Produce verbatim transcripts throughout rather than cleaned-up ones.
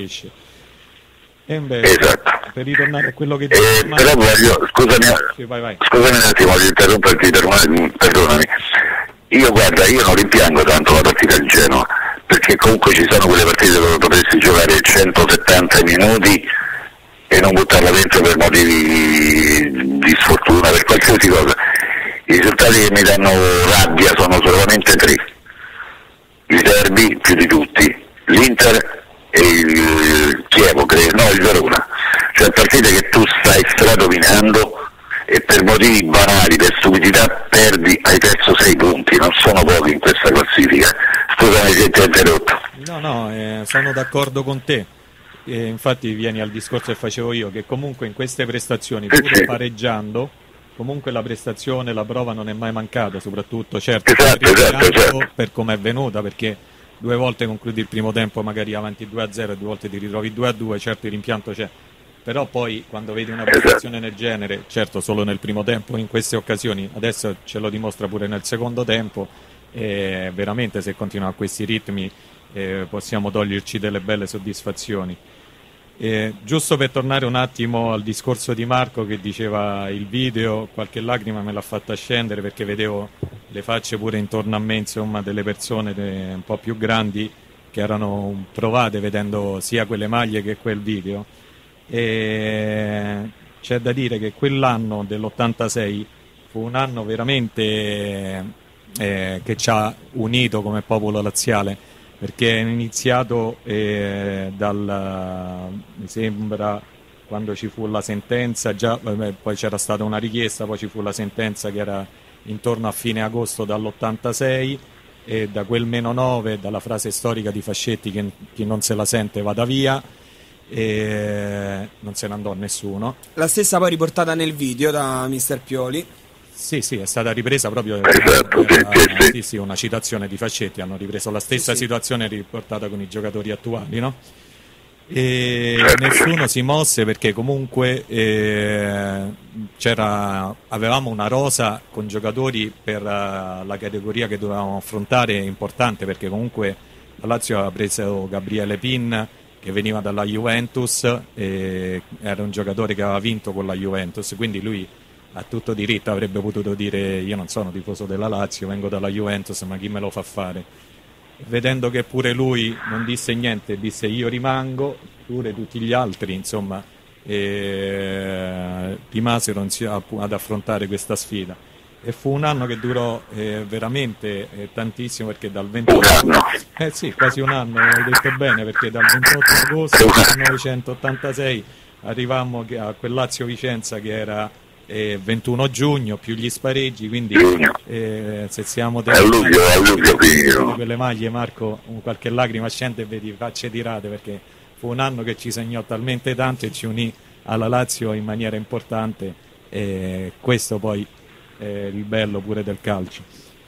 esce. E invece, esatto. per ritornare a quello che eh, ma... però voglio, scusami, sì, vai, vai. scusami un attimo di interromperti, perdonami. Io guarda, io non rimpiango tanto la partita di Genoa, perché comunque ci sono quelle partite dove potresti giocare centosettanta minuti e non buttarla dentro per motivi di sfortuna, per qualsiasi cosa. I risultati che mi danno rabbia sono solamente tre: i serbi più di tutti, l'Inter e il Chievo, credo, no, il Verona. Cioè partite che tu stai stradominando e per motivi banali, per stupidità, perdi, hai perso sei punti, non sono pochi in questa classifica. Scusami se ti ho interrotto. No, no, eh, sono d'accordo con te. E infatti vieni al discorso che facevo io, che comunque in queste prestazioni, pur sì, sì. pareggiando, comunque la prestazione, la prova non è mai mancata, soprattutto certo esatto, esatto, esatto. per come è venuta, perché due volte concludi il primo tempo magari avanti due a zero e due volte ti ritrovi due a due, certo il rimpianto c'è, però poi quando vedi una prestazione del genere, certo solo nel primo tempo in queste occasioni, adesso ce lo dimostra pure nel secondo tempo, e veramente se continua a questi ritmi eh, possiamo toglierci delle belle soddisfazioni. Eh, giusto per tornare un attimo al discorso di Marco che diceva il video, qualche lacrima me l'ha fatta scendere perché vedevo le facce pure intorno a me, insomma, delle persone de- un po' più grandi che erano provate vedendo sia quelle maglie che quel video, e c'è da dire che quell'anno dell'ottantasei fu un anno veramente eh, che ci ha unito come popolo laziale, perché è iniziato eh, dal, mi sembra, quando ci fu la sentenza, già, vabbè, poi c'era stata una richiesta, poi ci fu la sentenza che era intorno a fine agosto dall'ottantasei, e da quel meno nove, dalla frase storica di Fascetti che chi non se la sente vada via, e non se ne andò nessuno. La stessa poi riportata nel video da mister Pioli. Sì, sì, è stata ripresa proprio esatto, era, sì, sì. sì, sì, una citazione di Fascetti, hanno ripreso la stessa sì, sì. situazione riportata con i giocatori attuali, no? E nessuno si mosse perché comunque eh, c'era, avevamo una rosa con giocatori per uh, la categoria che dovevamo affrontare importante, perché comunque la Lazio aveva preso Gabriele Pin che veniva dalla Juventus e era un giocatore che aveva vinto con la Juventus, quindi lui a tutto diritto avrebbe potuto dire io non sono tifoso della Lazio, vengo dalla Juventus, ma chi me lo fa fare? Vedendo che pure lui non disse niente, disse io rimango, pure tutti gli altri insomma eh, rimasero ad affrontare questa sfida, e fu un anno che durò eh, veramente eh, tantissimo, perché dal ventotto eh sì, quasi un anno, hai detto bene, perché dal ventotto agosto millenovecentottantasei arrivammo a quel Lazio Vicenza che era eh, ventuno giugno più gli spareggi, quindi eh, se siamo di quelle maglie, Marco, qualche lacrima scende e vedi facce tirate, perché fu un anno che ci segnò talmente tanto e ci unì alla Lazio in maniera importante, e questo poi è il bello pure del calcio.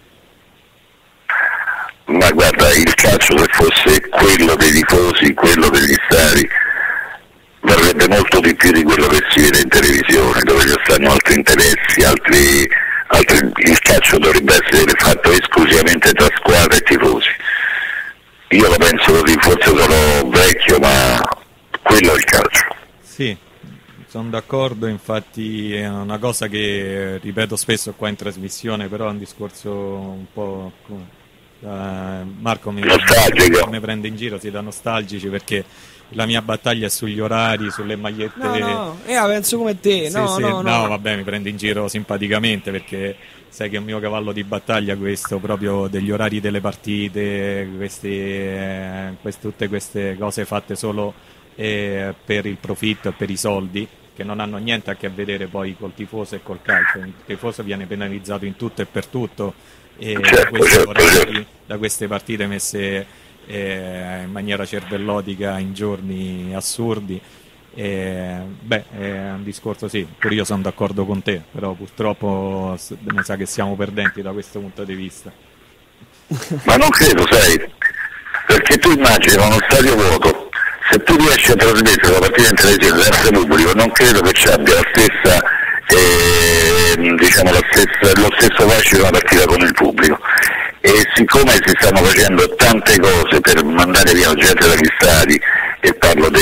Ma guarda, il calcio se fosse quello dei tifosi, quello degli stadi, varrebbe molto di più di quello che si vede in televisione, dove ci stanno altri interessi, altri, altri... il calcio dovrebbe essere fatto esclusivamente tra squadre e tifosi. Io la penso così, forse sono vecchio, ma quello è il calcio. Sì, sono d'accordo, infatti è una cosa che ripeto spesso qua in trasmissione, però è un discorso un po'... Uh, Marco mi, mi prende in giro, si da nostalgici, perché la mia battaglia è sugli orari, sulle magliette. No, no, io la penso come te. Sì, no, sì, no, no, no, vabbè, mi prende in giro simpaticamente, perché sai che è un mio cavallo di battaglia questo, proprio degli orari delle partite, questi, eh, queste, tutte queste cose fatte solo eh, per il profitto e per i soldi, che non hanno niente a che vedere poi col tifoso e col calcio. Il tifoso viene penalizzato in tutto e per tutto, e da questi orari, da queste partite messe eh, in maniera cervellotica in giorni assurdi, eh, beh, è un discorso, sì, pure io sono d'accordo con te, però purtroppo mi sa che siamo perdenti da questo punto di vista. Ma non credo, sai, perché tu immagini uno stadio vuoto, se tu riesci a trasmettere la partita in televisione senza pubblico, non credo che ci abbia la stessa eh, diciamo la stessa, lo stesso fascino una partita con il pubblico, e siccome si stanno facendo tante cose per mandare via la gente dagli stadi, e parlo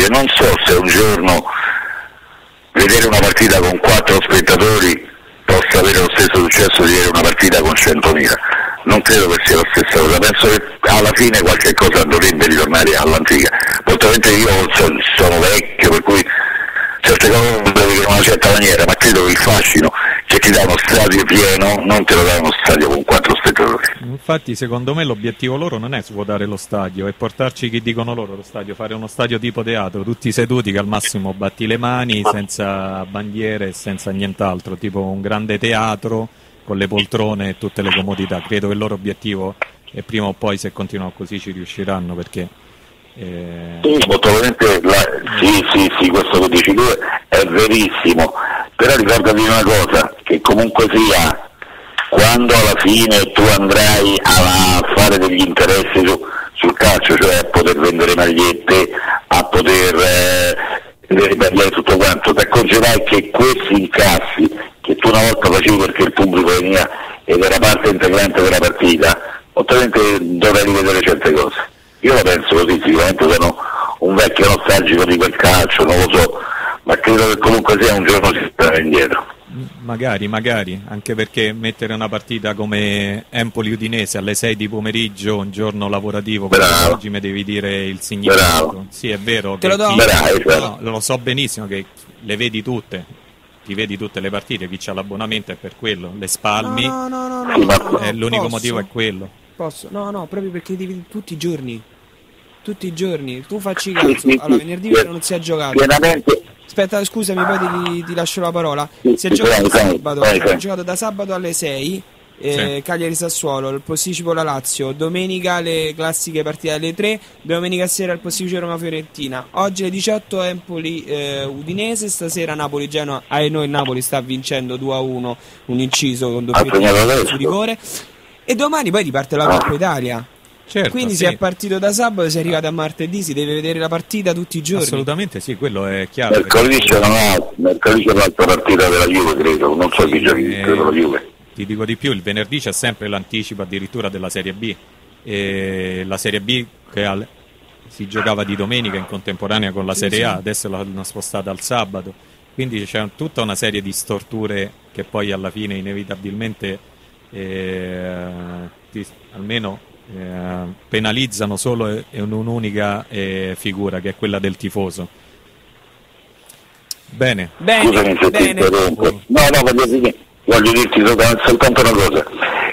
stadio, e non so se un giorno vedere una partita con quattro spettatori possa avere lo stesso successo di vedere una partita con centomila. Non credo che sia la stessa cosa, penso che alla fine qualche cosa dovrebbe ritornare all'antica. Moltamente io sono, sono vecchio, per cui certe cose lo vedo in una certa maniera, ma credo che il fascino che ti dà uno stadio pieno non te lo dà uno stadio con quattro spettatori. Infatti secondo me l'obiettivo loro non è svuotare lo stadio, è portarci chi dicono loro lo stadio, fare uno stadio tipo teatro, tutti seduti che al massimo batti le mani, senza bandiere e senza nient'altro, tipo un grande teatro con le poltrone e tutte le comodità. Credo che il loro obiettivo, e prima o poi se continuano così ci riusciranno, perché eh... sì, molto probabilmente la... sì, sì, sì, questo che dici tu è verissimo, però ricordati una cosa, che comunque sia, quando alla fine tu andrai a fare degli interessi su, sul calcio, cioè a poter vendere magliette, a poter eh, vendere bandiere, tutto quanto, ti accorgerai che questi incassi che tu una volta facevi perché il pubblico veniva ed era parte integrante della partita, ovviamente dovrai rivedere certe cose. Io la penso così, sicuramente sono un vecchio nostalgico di quel calcio, non lo so, ma credo che comunque sia un giorno si starà indietro. Magari, magari, anche perché mettere una partita come Empoli-Udinese alle sei di pomeriggio, un giorno lavorativo, come oggi mi devi dire il significato. Bravo. Sì, è vero. Te lo do. Chi... Bravo, no, lo so benissimo che le vedi tutte. Ti vedi tutte le partite, chi c'ha l'abbonamento è per quello, le spalmi, no, no, no, no, no, no, eh, l'unico posso? motivo è quello. Posso? No, no, proprio perché devi tutti i giorni. Tutti i giorni. Tu facci caso, allora venerdì non si è giocato. Pienamente. Aspetta, scusami, poi ti, ti lascio la parola. Sì, si è sì, giocato vai, sabato, vai, vai. si è giocato da sabato alle sei. Eh, sì. Cagliari Sassuolo, il posticipo la Lazio, domenica le classiche partite alle tre, domenica sera il posticipo Roma Fiorentina, oggi alle diciotto Empoli eh, Udinese, stasera Napoli Genoa. Ah, e noi il Napoli sta vincendo due a uno, un inciso con doppietta su rigore, e domani poi riparte la Coppa Italia. Certo, quindi sì. Si è partito da sabato, si è arrivato a martedì, si deve vedere la partita tutti i giorni. Assolutamente sì, quello è chiaro. Mercoledì c'è un'altra partita della Juve, credo, non so chi giochi, credo la Juve. Ti dico di più, il venerdì c'è sempre l'anticipo addirittura della Serie B, e la Serie B che al, si giocava di domenica in contemporanea con la Serie A, adesso l'hanno spostata al sabato, quindi c'è tutta una serie di storture che poi alla fine inevitabilmente eh, ti, almeno eh, penalizzano solo in un'unica eh, figura, che è quella del tifoso. Bene. Bene, scusami se ti interrompo. No, no, voglio dire, voglio dirti soltanto una cosa.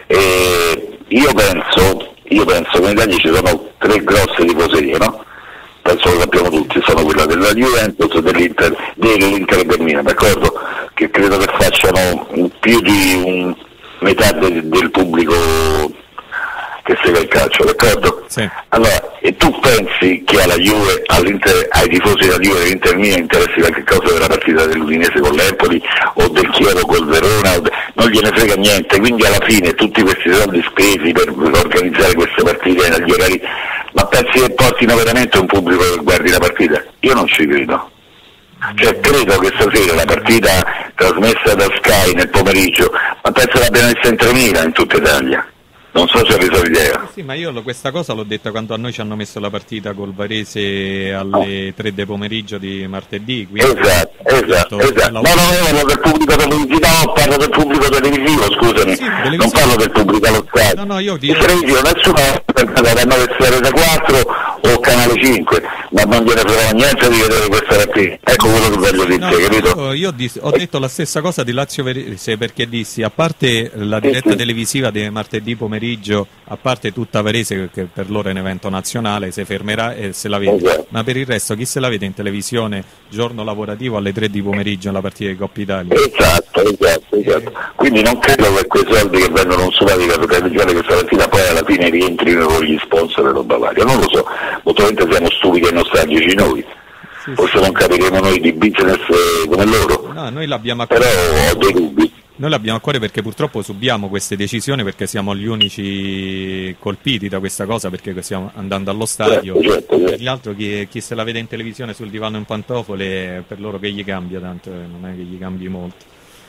Eh, io penso, io penso che in Italia ci sono tre grosse tifoserie, no? Penso che lo sappiamo tutti, sono quella della Juventus, dell'Inter, dell'Inter e del Milan, d'accordo? Che credo che facciano più di un, metà del, del pubblico che segue il calcio, d'accordo? Sì. Allora, e tu pensi che alla Juve, all'Inter, ai tifosi della Juve dell'Inter Milan interessi qualche cosa della partita dell'Udinese con l'Empoli o del Chievo col Verona? De... non gliene frega niente, quindi alla fine tutti questi soldi spesi per, per organizzare queste partite negli orari, ma pensi che portino veramente un pubblico che guardi la partita? Io non ci credo. Cioè credo che stasera la partita trasmessa da Sky nel pomeriggio, ma penso che l'abbiano messa in tremila in tutta Italia. Non so se avete l'idea. Sì, ma io questa cosa l'ho detta quando a noi ci hanno messo la partita col Varese alle tre del pomeriggio di martedì. Esatto, esatto, esatto. No, no, io parlo del pubblico televisivo, no, parlo del pubblico televisivo, scusami. Sì, non parlo del pubblico allo stadio. No, no, io dico... Il televisivo nessuno è pensato da nove da quattro o Canale cinque, ma non gliene frega niente di vedere questa partita. Ecco quello che voglio dire, no, capito? Io, io dis- ho detto la stessa cosa di Lazio Varese, perché dissi, a parte la diretta sì, sì. televisiva di martedì pomeriggio, a parte tutta Varese che per loro è un evento nazionale, si fermerà e se la vede, esatto. Ma per il resto chi se la vede in televisione giorno lavorativo alle tre di pomeriggio la partita di Coppa Italia? Esatto, esatto, esatto. Eh. Quindi non credo che quei soldi che vengono consumati per televisione questa mattina poi alla fine rientrino con gli sponsor e roba varia, non lo so, moltamente siamo stupidi e nostalgici noi. Sì, forse sì. Non capiremo noi di business come loro. No, noi l'abbiamo a però ho dei dubbi. Noi l'abbiamo a cuore perché purtroppo subiamo queste decisioni, perché siamo gli unici colpiti da questa cosa, perché stiamo andando allo stadio. Certo, certo, certo. Per gli altri chi, chi se la vede in televisione sul divano in pantofole, per loro che gli cambia, tanto non è che gli cambi molto.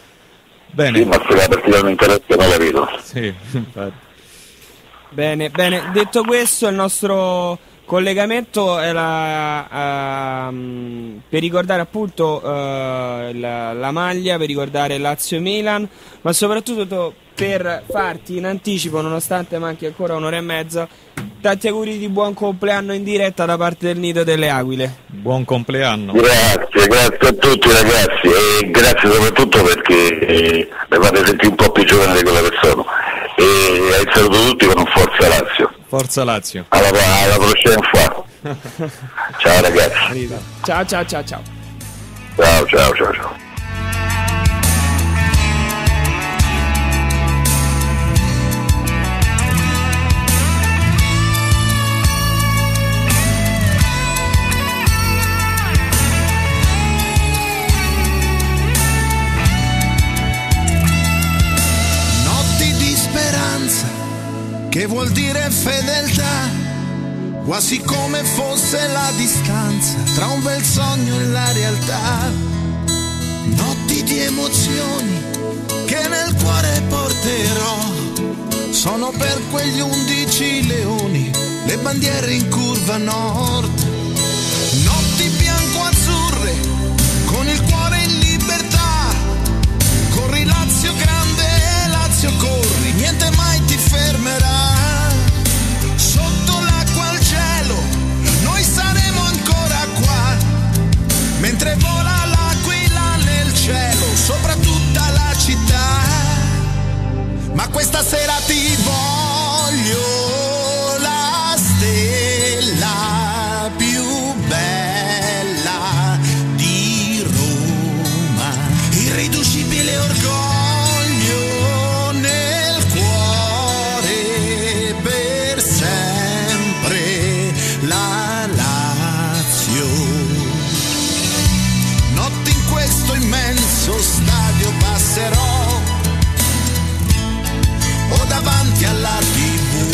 Bene. Sì, ma se la partita non interessa non la vedo. Sì, infatti. Bene, bene, detto questo il nostro collegamento è la, uh, per ricordare appunto uh, la, la maglia, per ricordare Lazio e Milan, ma soprattutto per farti in anticipo, nonostante manchi ancora un'ora e mezza, tanti auguri di buon compleanno in diretta da parte del Nido delle Aquile. Buon compleanno. Grazie, grazie a tutti ragazzi, e grazie soprattutto perché eh, mi fate sentire un po' più giovane di quella che sono. E ai saluto tutti con un Forza Lazio. Forza Lazio. Alla, alla prossima fois. Ciao ragazzi. Ciao ciao ciao ciao. Ciao ciao ciao ciao. Che vuol dire fedeltà, quasi come fosse la distanza tra un bel sogno e la realtà. Notti di emozioni che nel cuore porterò, sono per quegli undici leoni, le bandiere in curva nord. Notti bianco-azzurre, con il cuore in libertà, corri Lazio grande, Lazio corri, niente mai ti fermerà. Sotto l'acqua al cielo, noi saremo ancora qua, mentre vola l'aquila nel cielo, sopra tutta la città. Ma questa sera ti voglio la stella più bella di Roma, irriducibile orgoglio stadio passerò o davanti alla tivù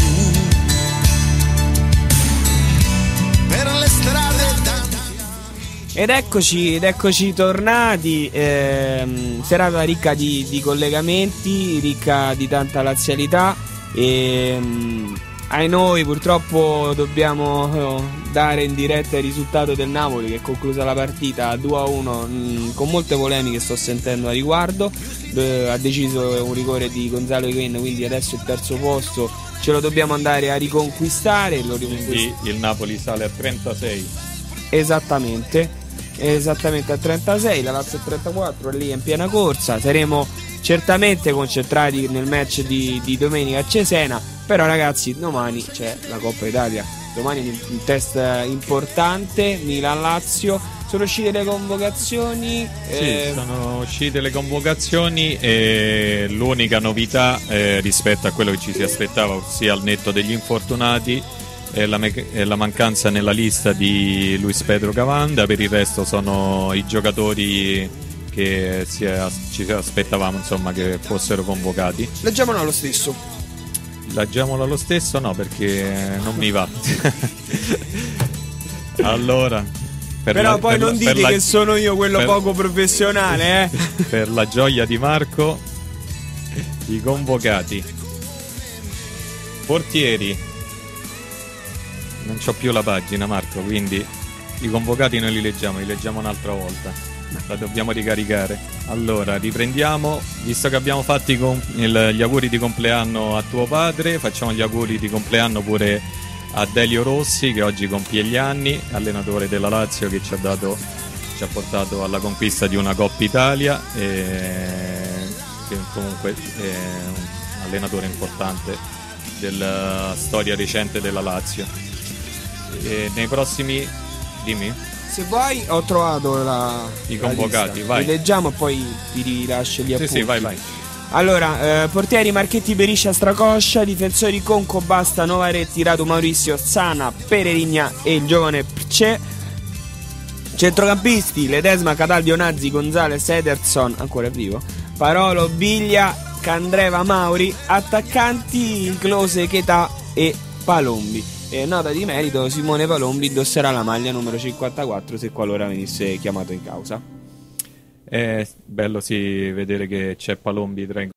per le strade tanti... Ed eccoci, ed eccoci tornati, ehm, serata ricca di, di collegamenti, ricca di tanta lazialità e ehm, ai noi purtroppo dobbiamo dare in diretta il risultato del Napoli, che è conclusa la partita due a uno mh, con molte polemiche sto sentendo a riguardo. Eh, ha deciso un rigore di Gonzalo Higuaín, quindi adesso il terzo posto ce lo dobbiamo andare a riconquistare. Lo quindi il Napoli sale a trentasei. Esattamente, esattamente a trentasei, la Lazio a trentaquattro, è lì in piena corsa. Saremo certamente concentrati nel match di, di domenica a Cesena, però ragazzi domani c'è la Coppa Italia, domani un test importante, Milan-Lazio. Sono uscite le convocazioni? Sì, eh... sono uscite le convocazioni e l'unica novità eh, rispetto a quello che ci si aspettava, ossia al netto degli infortunati, è la, me- è la mancanza nella lista di Luis Pedro Cavanda. Per il resto sono i giocatori che si è, ci aspettavamo insomma che fossero convocati. Leggiamolo lo stesso. Leggiamolo lo stesso no, perché non mi va. Allora per però la, poi non la, dite la, che sono io quello per, poco professionale eh? Per la gioia di Marco, i convocati: portieri, non c'ho più la pagina Marco, quindi i convocati noi li leggiamo, li leggiamo un'altra volta, la dobbiamo ricaricare. Allora riprendiamo, visto che abbiamo fatto i com- il, gli auguri di compleanno a tuo padre, facciamo gli auguri di compleanno pure a Delio Rossi, che oggi compie gli anni, allenatore della Lazio, che ci ha dato, ci ha portato alla conquista di una Coppa Italia e che comunque è un allenatore importante della storia recente della Lazio. E nei prossimi, dimmi. Se vuoi, ho trovato la, i convocati, la vai. Li leggiamo e poi ti rilascio gli appunti. Sì, sì, vai, vai. Allora, eh, portieri Marchetti, Beriscia, Stracoscia, difensori Conco, Basta, Novaretti, Radu, Maurizio, Sana, Pererigna e il giovane Pce. Centrocampisti, Ledesma, Cataldi, Onazzi, Gonzales, Ederson, ancora vivo, Parolo, Biglia, Candreva, Mauri. Attaccanti, Close, Chetà e Palombi. E nota di merito, Simone Palombi indosserà la maglia numero cinquantaquattro se qualora venisse chiamato in causa. È bello sì vedere che c'è Palombi tra i